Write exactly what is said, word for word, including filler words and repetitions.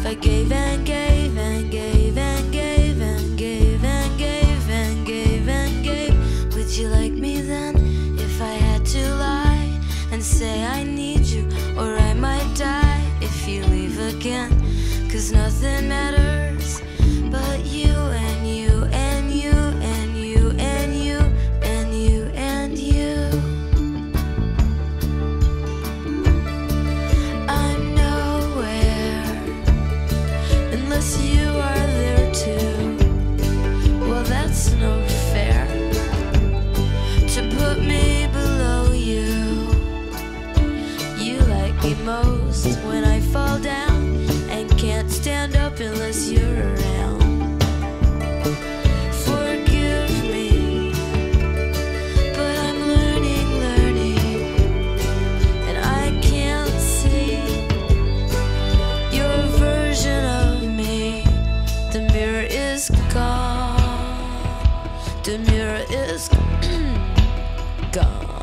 I gave and gave and gave and gave and gave and gave and gave and gave. Would you like me then if I had to lie and say I need you, or I might die if you leave again? 'Cause nothing matters but you and you and you and you and you and you and you. I'm nowhere unless you are there too. Well, that's no fair to put me below you. You like me most when I fall down and can't stand up unless you're around. Forgive me, but I'm learning, learning, and I can't see your version of me. The mirror is gone. The mirror is gone.